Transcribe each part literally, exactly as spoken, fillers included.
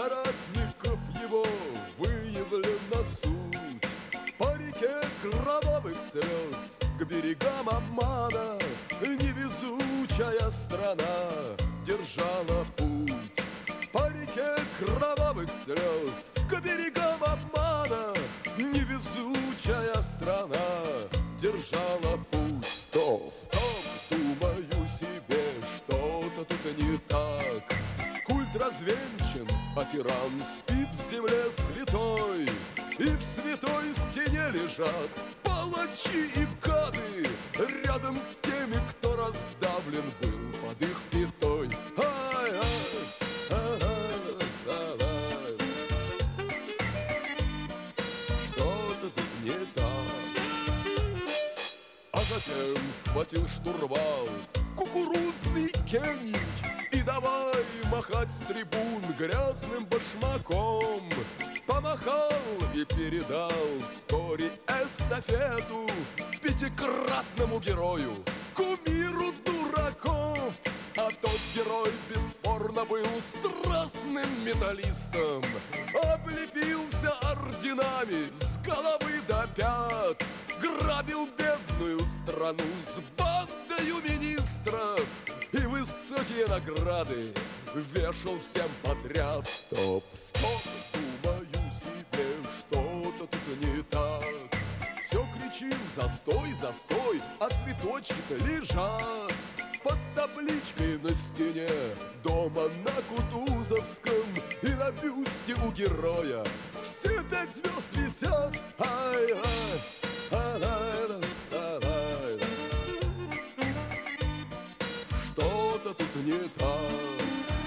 соратников его выявлена суть. По реке кровавых слез к берегам обмана невезучая страна держала путь. По реке кровавых слез к берегам обмана невезучая страна держала путь. Стоп, стоп, думаю себе, что-то тут не так. Культ развенчан, а тиран спит в земле святой, и в святой стене лежат палачи и гады рядом с теми, кто раздавлен был под их пятой. Ай-ай, ай-ай, что-то тут не так. А затем схватил штурвал кукурузный гений и давай махать с трибун грязным башмаком. Помахал и передал вскоре эстафету пятикратному герою, кумиру дураков. А тот герой бесспорно был страстным металлистом, облепился орденами с головы до пят, грабил бедную страну с бандою министров и высокие награды вешал всем подряд. Стоп, стоп, думаю себе, что-то тут не так. Все кричим: застой, застой, а цветочки-то лежат под табличкой на стене дома на Кутузовском, и на бюсте у героя все пять звезд висят. Ай-ай, ай-ай, ай-ай. Что-то тут не так.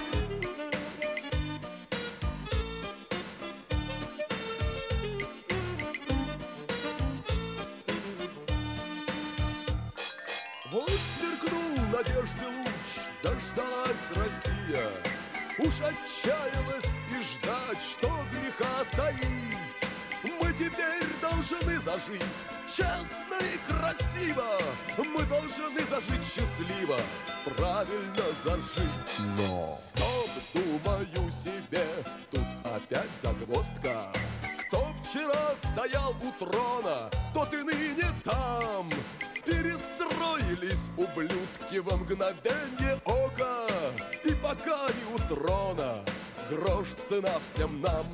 Вот сверкнул надежды луч, дождалась Россия. Уж отчаялась и ждать, что греха таить. Мы теперь должны зажить честно и красиво. Мы должны зажить счастливо, правильно зажить. Но стоп, думаю себе, тут опять загвоздка. Кто вчера стоял у трона, тот и ныне там. Перестроились ублюдки во мгновенье ока, и пока не у трона грош цена всем нам.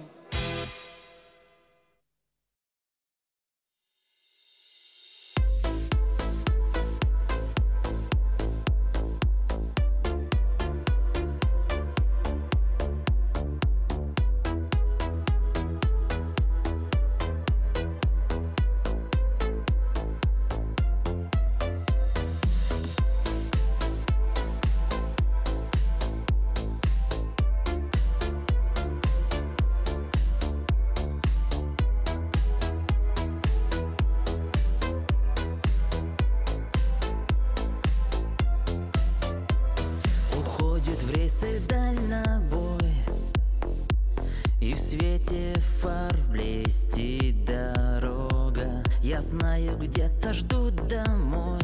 Дальнобой, и в свете фар блестит дорога. Я знаю, где-то ждут домой,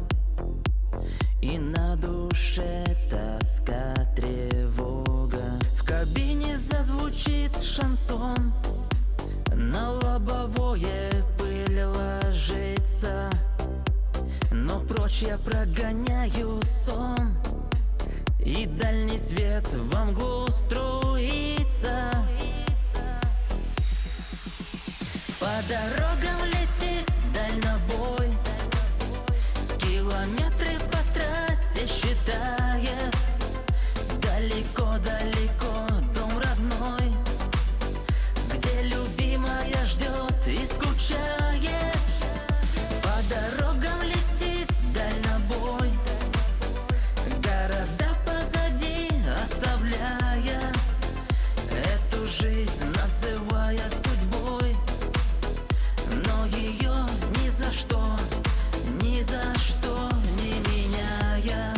и на душе тоска, тревога. В кабине зазвучит шансон, на лобовое пыль ложится, но прочь я прогоняю сон, и дальний свет во мглу струится. По дорогам летит дальнобой, километры по трассе считает. Далеко-далеко дом родной, где любимая ждет и скучает. По дорогам летит дальнобой, города позади оставляя, эту жизнь называя судьбой, но ее ни за что, ни за что не меняя.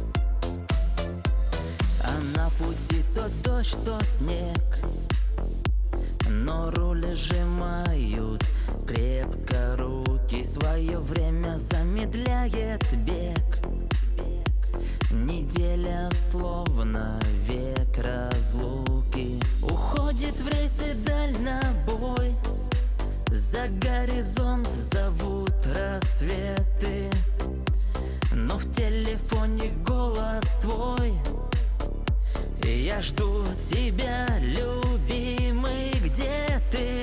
А на пути то дождь, то снег, но руль сжимают крепко руки. Свое время замедляет бег. Неделя словно век разлуки. Уходит в рейсы дальнобой. За горизонт зовут рассветы, но в телефоне голос твой. И я жду тебя, любимый, где ты?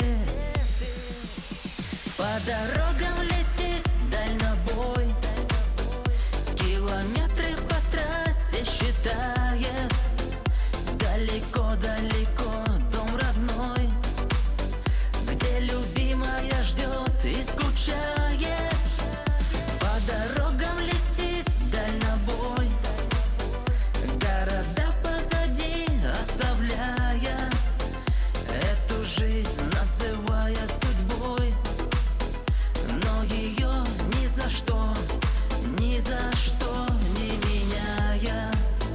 По дорогам летит дальнобой, километры по трассе считает. Далеко-далеко дом родной, где любимая ждет и скучает. По дорогам летит дальнобой, города позади оставляя, эту жизнь называя судьбой, но ее ни за что, ни за что не меняя.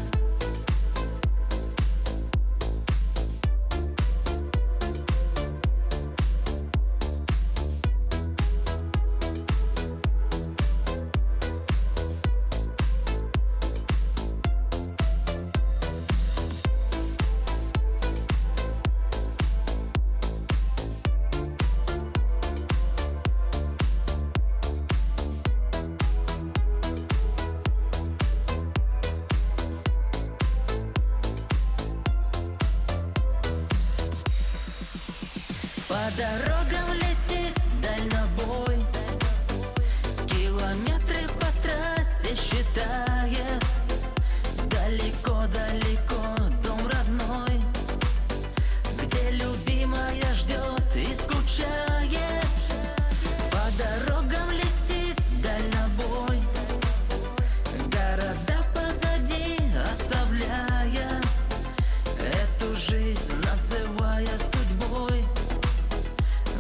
По дорогам летит дальнобой, километры по трассе считает. Далеко-далеко дом родной, где любимая ждет и скучает. По дорогам летит дальнобой, города позади оставляя, эту жизнь называя судьбой,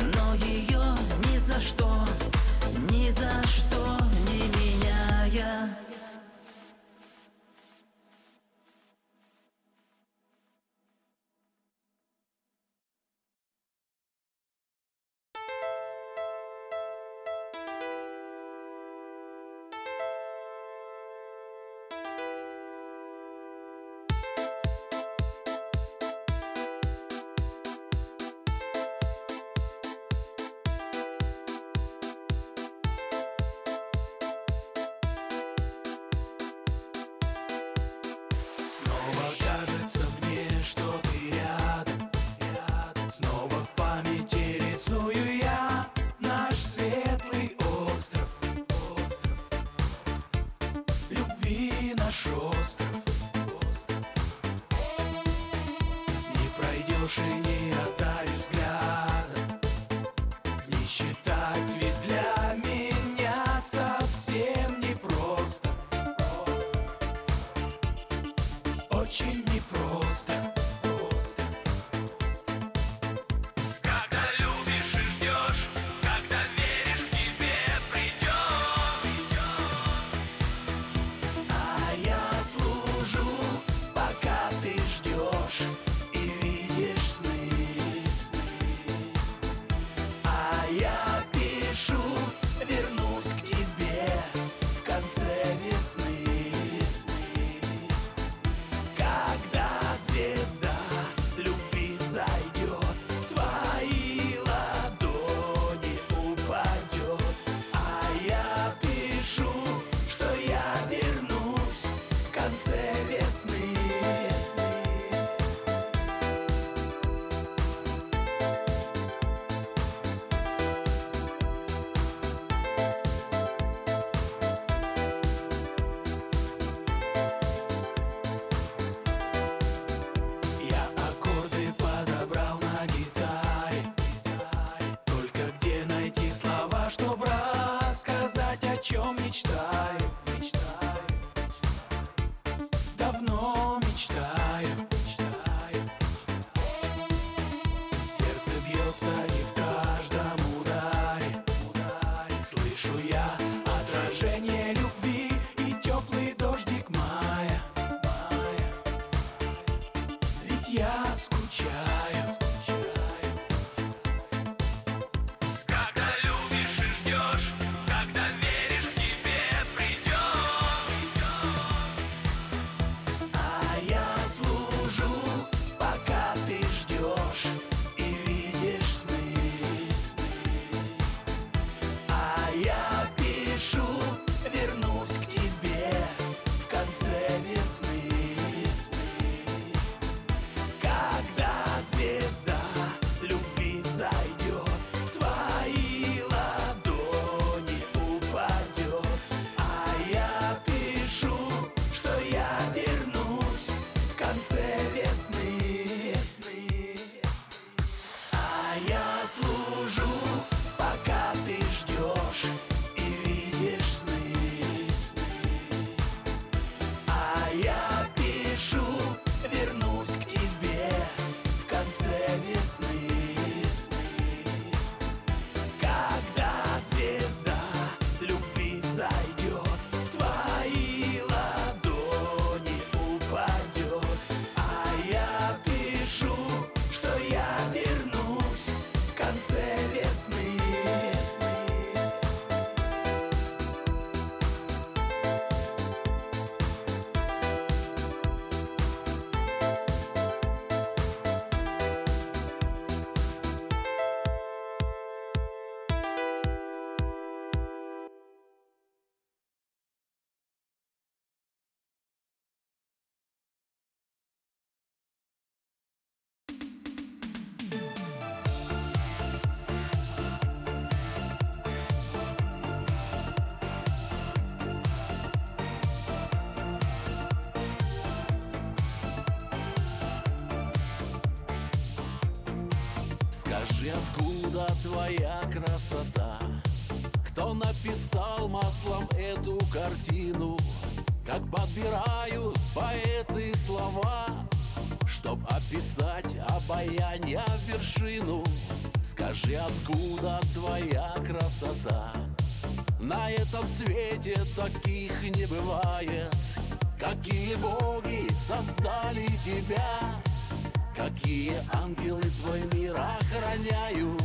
Скажи, откуда твоя красота? Кто написал маслом эту картину? Как подбирают поэты слова, чтоб описать обаянья вершину. Скажи, откуда твоя красота? На этом свете таких не бывает. Какие боги создали тебя? Какие ангелы твой мир охраняют?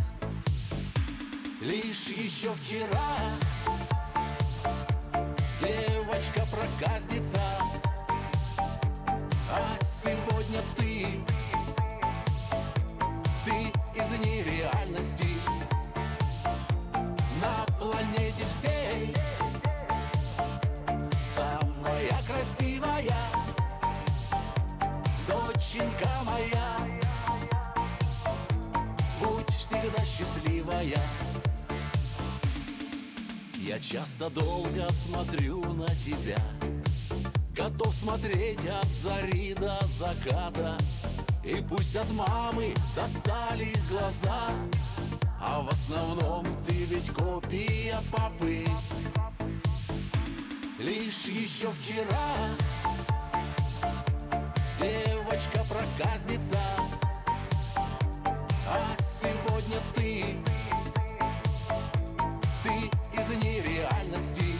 Лишь еще вчера девочка-проказница, а сегодня ты, ты из нереальности. На планете всей самая красивая доченька моя. Будь всегда счастливая. Я часто долго смотрю на тебя, готов смотреть от зари до заката. И пусть от мамы достались глаза, а в основном ты ведь копия папы. Лишь еще вчера девочка-проказница, а сегодня ты, ты из нереальности.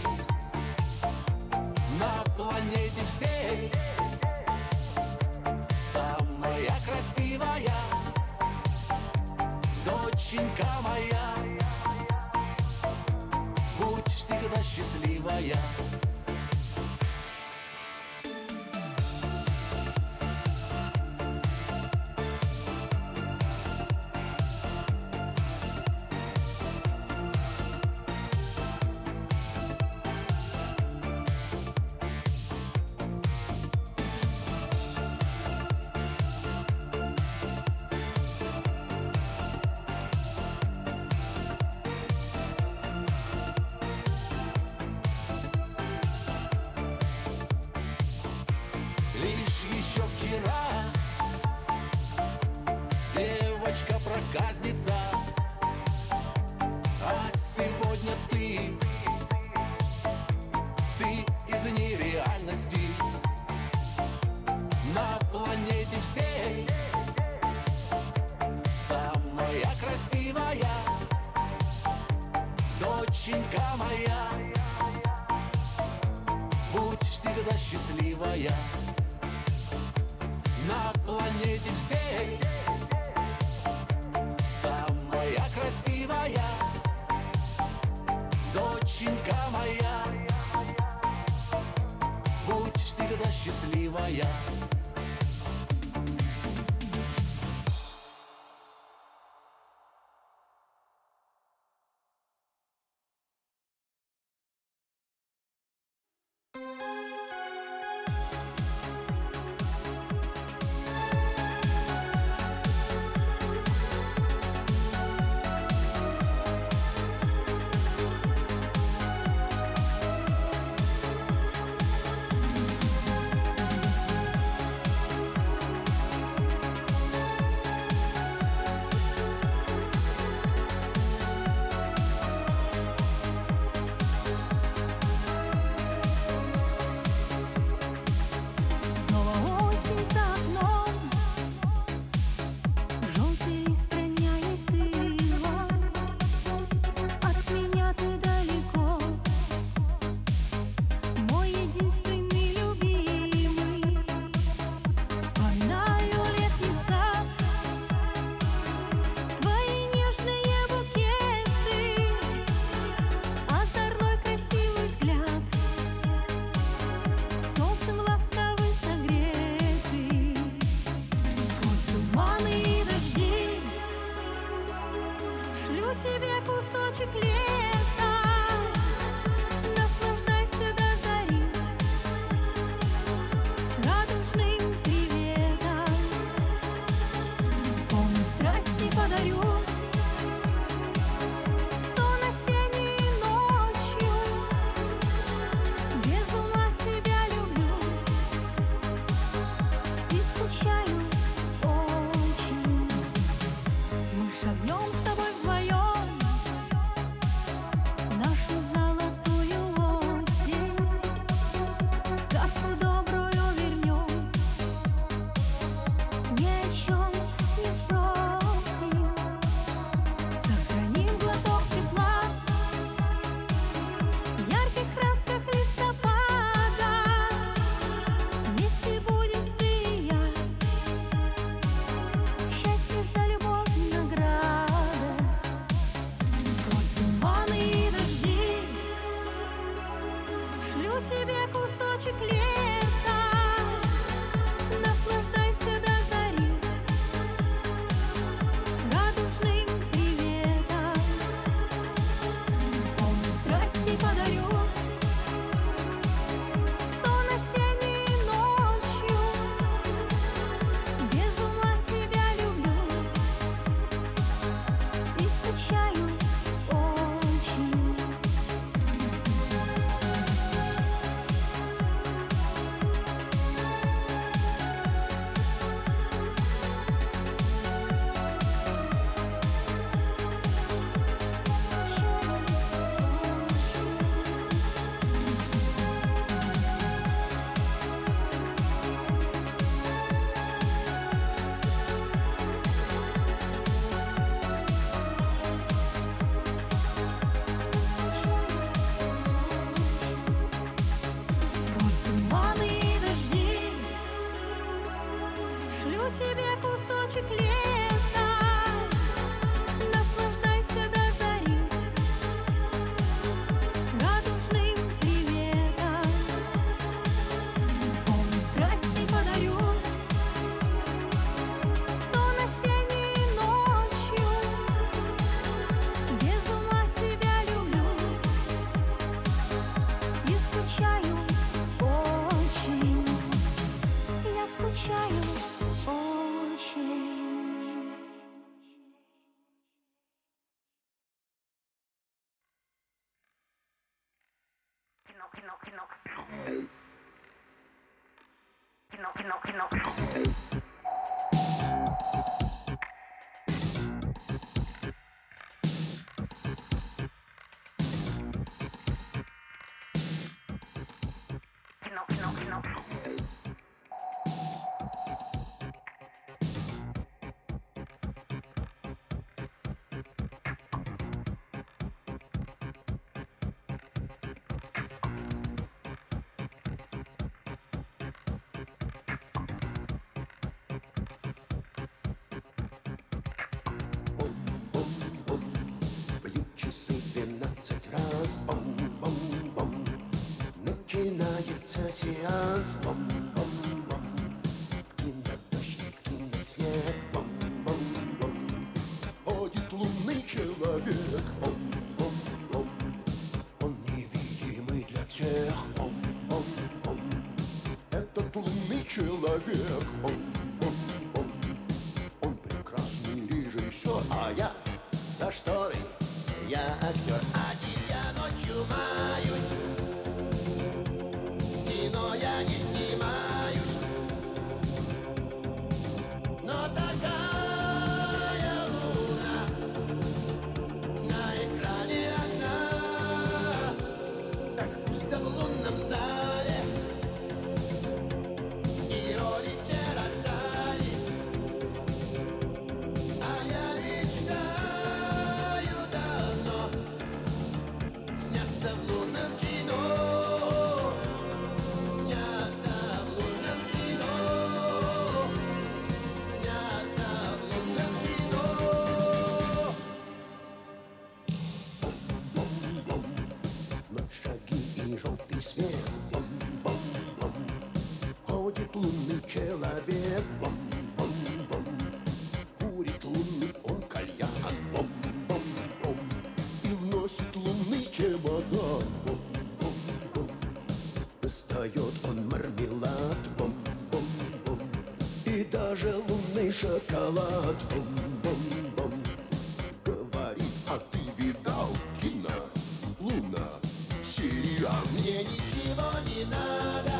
На планете всей самая красивая доченька моя. Будь всегда счастливая. Лишь еще вчера девочка-проказница, а сегодня ты, ты из нереальности. На планете всей самая красивая доченька моя. Будь всегда счастливая. На планете всей самая красивая доченька моя. Будь всегда счастливая. Тебе кусочек лета, наслаждайся до зари радужным приветом. Полный страсти подарю сон осенней ночью. Без ума тебя люблю и скучаю очень. Мы шагаем нашу золотую осень, сказку добрую вернем, ни о чем не спросим, сохраним глоток тепла в ярких красках листопада. Вместе будем ты и я, счастье за любовь награда. Сквозь туманы и дожди шлю тебе кусочек лета. Наслаждайся до зари радужным приветом. Полный страсти подарю сон осенней ночью. Без ума тебя люблю и скучаю очень. Сквозь туманы и дожди шлю тебе кусочек лета. Наслаждайся до зари радужным приветом. Полный страсти подарю сон осенней ночью. Без ума тебя люблю и скучаю очень. Я скучаю очень. Бьют часы двенадцать раз, бом-бом-бом. Начинается сеанс, бом-бом-бом. В кинодождь, в киносвет, бом-бом-бом. Ходит лунный человек, бом-бом-бом. Он невидимый для всех, бом-бом-бом. Этот лунный человек, бом-бом-бом. Он прекрасный режиссер, а я за шторой, я актер. Один я ночью маюсь, в кино я не снимаюсь. Но такая луна на экране одна, так пусто в лунном зале, и роли те раздали. А я мечтаю давно сняться в лунном кино, сняться в лунном кино, сняться в лунном кино. Бом-бом-бом, ночь, шаги и желтый свет. Бом-бом-бом, ходит лунный человек. Бом-бом-бом, курит лунный он кальян. Бом-бом-бом, и вносит лунный чемодан. Бом-бом-бом, достает он мармелад. Бом-бом-бом, и даже лунный шоколад. Бом-бом-бом, говорит, а ты видал кино? Луна, сериал. Мне ничего не надо,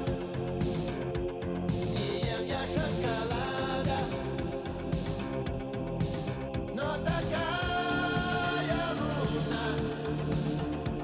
не ем я шоколада. Но такая луна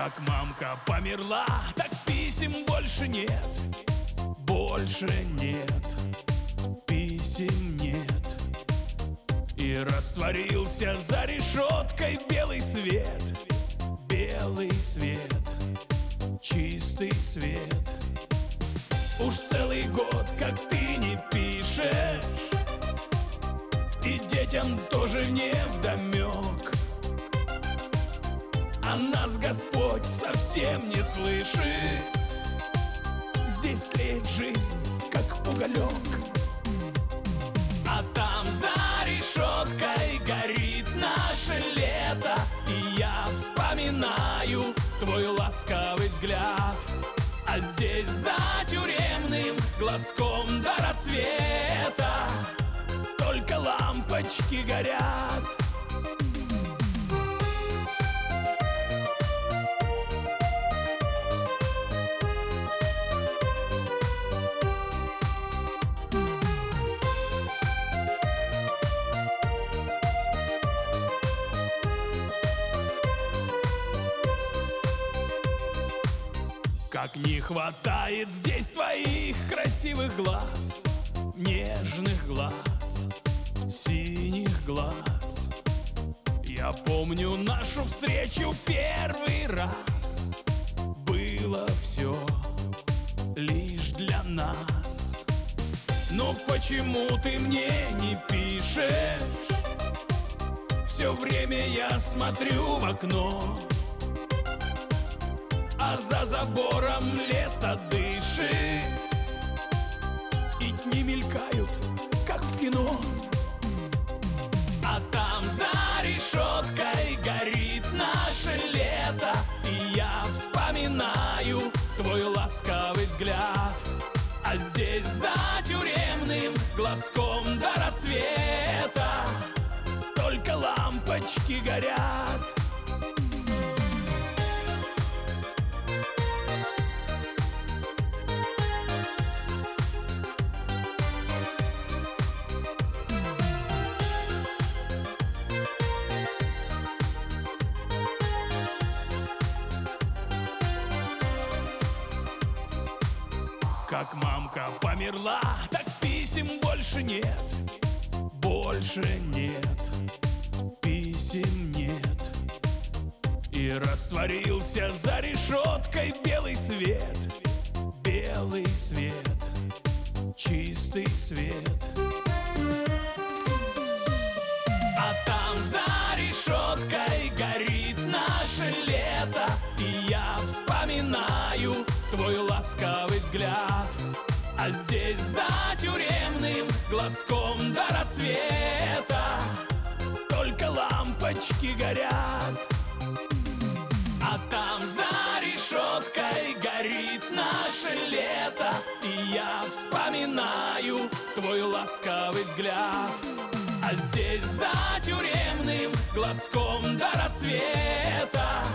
Как мамка померла, так писем больше нет. Больше нет, писем нет. И растворился за решеткой белый свет. Белый свет, чистый свет. Уж целый год, как ты не пишешь, и детям тоже невдомек. А нас Господь совсем не слышит. Здесь тлеет жизнь, как уголек. А там за решеткой горит наше лето. И я вспоминаю твой ласковый взгляд. А здесь за тюремным глазком до рассвета только лампочки горят. Как не хватает здесь твоих красивых глаз, нежных глаз, синих глаз. Я помню нашу встречу первый раз. Было все лишь для нас. Но почему ты мне не пишешь? Все время я смотрю в окно, а за забором лето дышит, и дни мелькают, как в кино. А там за решеткой горит наше лето. И я вспоминаю твой ласковый взгляд. А здесь за тюремным глазком до рассвета только лампочки горят. Как мамка померла, так писем больше нет. Больше нет, писем нет. И растворился за решеткой белый свет. Белый свет, чистый свет. А там за решеткой горит наше лето. И я вспоминаю твой ласковый взгляд. А здесь за тюремным глазком до рассвета только лампочки горят. А там за решеткой горит наше лето. И я вспоминаю твой ласковый взгляд. А здесь за тюремным глазком до рассвета